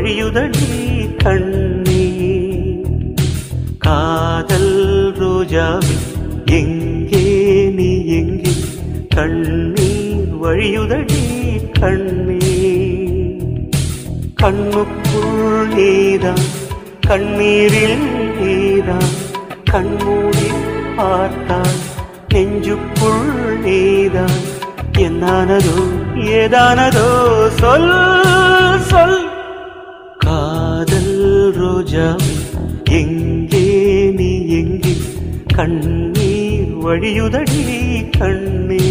வழியுதடி கண்ணே. காதல் ரோஜாவே எங்கே நீ எங்கே, கண்ணீர் வழியுதடி கண்ணே. கண்ணுக்குள் நீதான் கண்ணீரில் நீதான், கண்மூடி பார்த்தால் நெஞ்சுக்குள் நீதான். என்னானதோ ஏதானதோ சொல் சொல். காதல் ரோஜாவே எங்கே நீ எங்கே, கண்ணீர் வழியுதடி கண்ணே.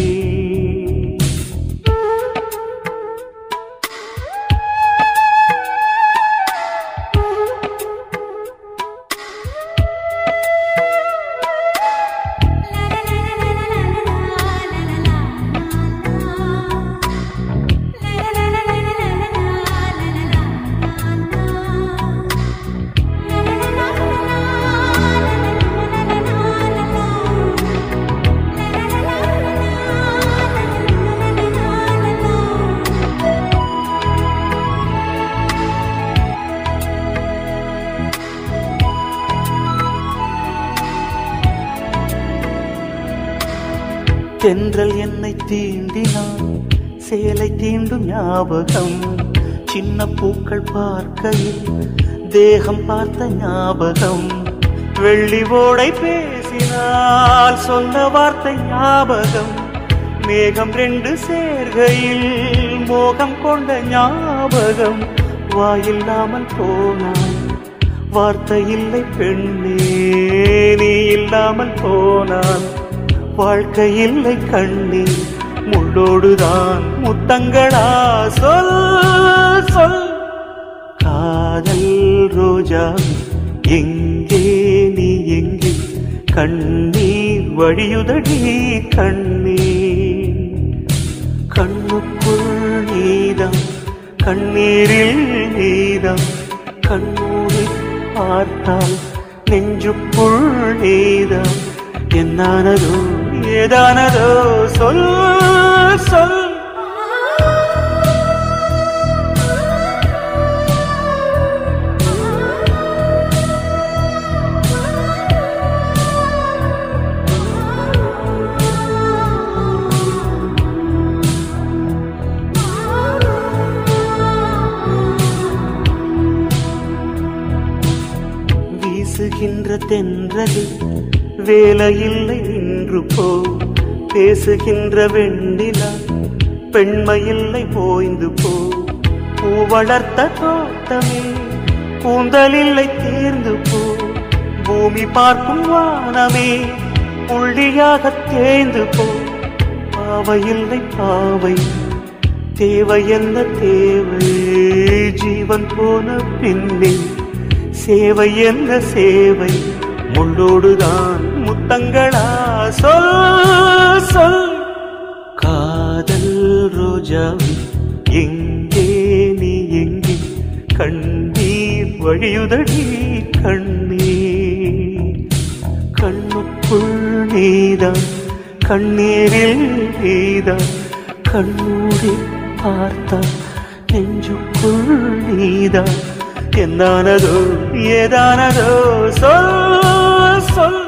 தென்றல் என்னை தீண்டினான், சேலை தீண்டும் ஞாபகம். சின்ன பூக்கள் பார்க்கையில் தேகம் பார்த்த ஞாபகம். வெள்ளி ஓடை பேசினால் சொன்ன வார்த்தை ஞாபகம். மேகம் ரெண்டு சேர்கையில் மோகம் கொண்ட ஞாபகம். வாயில்லாமல் போனான், வார்த்தை இல்லை பெண்ணே, நீ இல்லாமல் போனான். வாழ்க்கை இல்லை கண்ணே, முள்ளோடுதான் முத்தங்களா சொல் சொல். காதல் ரோஜா எங்கே நீ எங்கே, கண்ணீர் வழியுதடி கண்ணே. கண்ணுக்குள் நீதான் கண்ணீரில் நீதான், கண்ணூரி பார்த்தால் நெஞ்சுக்குள் நீதான். என்னானதோ ஏதானதோ சொல் சொல். வீசுகின்ற தென்றலில் வேலையில்லை நின்று போ. பேசுகின்ற வெண்ணிலா பெண்மையில்லை போய்ந்து போ. பூ வளர்த்த தோட்டமே கூந்தலில்லை தேர்ந்து போ. பூமி பார்க்கும் வானமே புள்ளியாக தேய்ந்து போ. பாவையில்லை பாவை தேவை என்ன தேவை, ஜீவன் போன பின்னே சேவை என்ன சேவை. முள்ளோடுதான் முத்தங்களா சொல் சொல். காதல் ரோஜாவே எங்கே நீ எங்கே, கண்ணீர் வழியுதடி கண்ணே. கண்ணுக்குள் நீதான் கண்ணீரில் நீதான், கண்ணூடி பார்த்தால் நெஞ்சுக்குள் நீதான். என்னானதோ ஏதானதோ சொல் சொல்.